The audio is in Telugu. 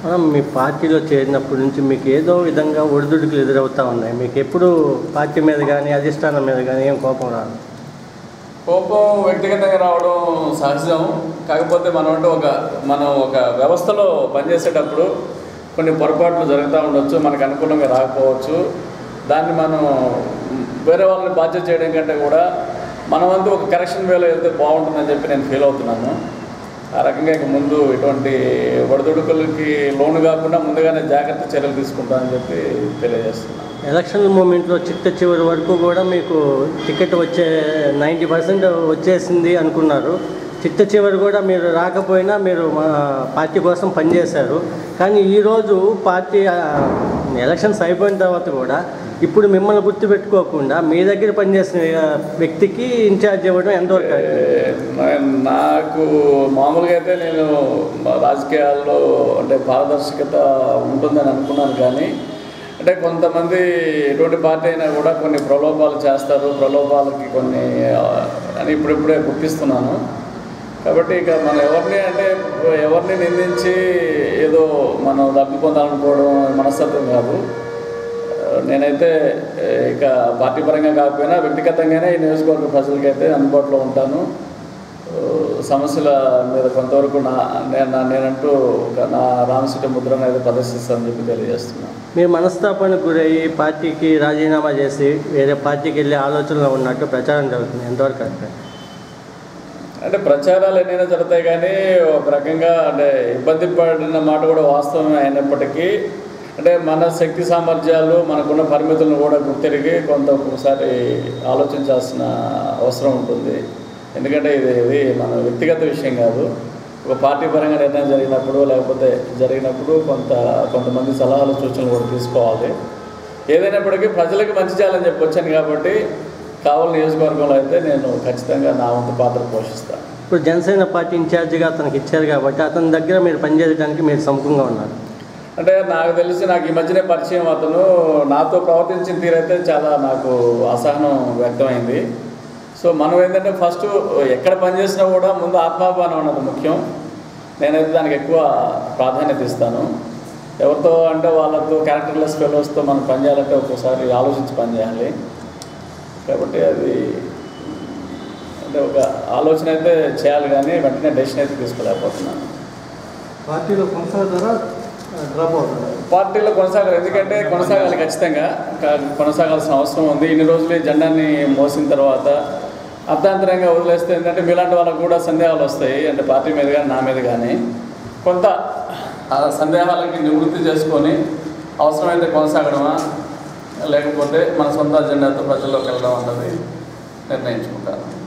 మీ పార్టీలో చేరినప్పటి నుంచి మీకు ఏదో విధంగా ఒడిదుడుకులు ఎదురవుతూ ఉన్నాయి. మీకు ఎప్పుడు పార్టీ మీద కానీ అధిష్టానం మీద కానీ ఏం కోపం రాదు? కోపం వ్యక్తిగతంగా రావడం సహజం. కాకపోతే మనం ఒక వ్యవస్థలో పనిచేసేటప్పుడు కొన్ని పొరపాట్లు జరుగుతూ ఉండొచ్చు, మనకు అనుకూలంగా రాకపోవచ్చు. దాన్ని మనం వేరే వాళ్ళని బాధ్యత చేయడం కంటే కూడా మన వంతు ఒక కరెక్షన్ వేలో వెళ్తే బాగుంటుందని చెప్పి నేను ఫీల్ అవుతున్నాను. ఆ రకంగా ఇక ముందు ఇటువంటి ఒడిదుడుకులకి లోను కాకుండా ముందుగానే జాగ్రత్త చర్యలు తీసుకుంటానని చెప్పి తెలియజేస్తున్నాను. ఎలక్షన్ మూమెంట్లో చివరి వరకు కూడా మీకు టికెట్ 90% వచ్చేసింది అనుకున్నారు. చివరి కూడా మీరు రాకపోయినా మీరు మా పార్టీ కోసం పనిచేశారు. కానీ ఈరోజు పార్టీ ఎలక్షన్స్ అయిపోయిన తర్వాత కూడా ఇప్పుడు మిమ్మల్ని గుర్తుపెట్టుకోకుండా మీ దగ్గర పనిచేసిన వ్యక్తికి ఇన్ఛార్జ్ ఇవ్వడం ఎంతవరకు? నాకు మామూలుగా అయితే నేను రాజకీయాల్లో అంటే పారదర్శకత ఉంటుందని అనుకున్నాను. కానీ అంటే కొంతమంది ఎటువంటి పార్టీ అయినా కూడా కొన్ని ప్రలోభాలు చేస్తారు. ప్రలోభాలకి కొన్ని అని ఇప్పుడిప్పుడే గుర్తిస్తున్నాను. కాబట్టి ఇక మనం ఎవరిని నిందించి ఏదో మనం లబ్ధి పొందాలనుకోవడం మనస్తత్వం కాదు. నేనైతే ఇక పార్టీ పరంగా కాకపోయినా వ్యక్తిగతంగానే ఈ నియోజకవర్గ ప్రజలకైతే అందుబాటులో ఉంటాను. సమస్యల మీద కొంతవరకు నేనంటూ నా రామశెట్టి ముద్రను అయితే ప్రదర్శిస్తానని చెప్పి తెలియజేస్తున్నాను. మీరు మనస్తాపానికి గురయ్యి పార్టీకి రాజీనామా చేసి వేరే పార్టీకి వెళ్ళే ఆలోచనలో ఉన్నట్టు ప్రచారం జరుగుతుంది, ఎంతవరకు కరెక్ట్? అంటే ప్రచారాలు ఎన్నైనా జరుగుతాయి, కానీ ఒక రకంగా అంటే ఇబ్బంది పడిన మాట కూడా వాస్తవమే అయినప్పటికీ అంటే మన శక్తి సామర్థ్యాలు మనకున్న పరిమితులను కూడా గుర్తిరిగి ఒకసారి ఆలోచించాల్సిన అవసరం ఉంటుంది. ఎందుకంటే ఇది మన వ్యక్తిగత విషయం కాదు. ఒక పార్టీ పరంగా నిర్ణయం జరిగినప్పుడు కొంతమంది సలహాలు సూచనలు కూడా తీసుకోవాలి. ఏదైనప్పటికీ ప్రజలకు మంచి చేయాలని చెప్పి వచ్చాను కాబట్టి కావలి నియోజకవర్గంలో అయితే నేను ఖచ్చితంగా నా వంతు పాత్ర పోషిస్తాను. ఇప్పుడు జనసేన పార్టీ ఇన్ఛార్జిగా అతనికి ఇచ్చారు కాబట్టి అతని దగ్గర మీరు పనిచేయడానికి మీరు సముఖంగా ఉన్నారు. అంటే నాకు ఈ మధ్యనే పరిచయం. అతను నాతో ప్రవర్తించిన తీరైతే చాలా నాకు అసహనం వ్యక్తమైంది. సో మనం ఏంటంటే ఫస్ట్ ఎక్కడ పనిచేసినా కూడా ముందు ఆత్మాభిమానం అన్నది ముఖ్యం. నేనైతే దానికి ఎక్కువ ప్రాధాన్యత ఇస్తాను. ఎవరితో అంటే వాళ్ళతో క్యారెక్టర్లెస్ ఫెలోస్తో మనం పనిచేయాలంటే ఒక్కోసారి ఆలోచించి పనిచేయాలి. కాబట్టి అది అంటే ఒక ఆలోచన అయితే చేయాలి, కానీ వెంటనే డెసిషన్ అయితే తీసుకోలేకపోతున్నాను. పార్టీలో కొనసాగుతారా, డ్రాప్ అవుతారా? పార్టీలో కొనసాగాలి. ఎందుకంటే కొనసాగాలి, ఖచ్చితంగా కొనసాగాల్సిన అవసరం ఉంది. ఇన్ని రోజులు జెండాన్ని మోసిన తర్వాత అర్ధాంతరంగా వదిలేస్తే ఏంటంటే మీలాంటి వాళ్ళకు కూడా సందేహాలు వస్తాయి. అంటే పార్టీ మీద కానీ నా మీద కానీ కొంత ఆ సందేహాలకి నివృత్తి చేసుకొని అవసరమైతే కొనసాగడమా లేకపోతే మన సొంత అజెండాతో ప్రజల్లోకి వెళ్ళడం అన్నది నిర్ణయించుకుంటాను.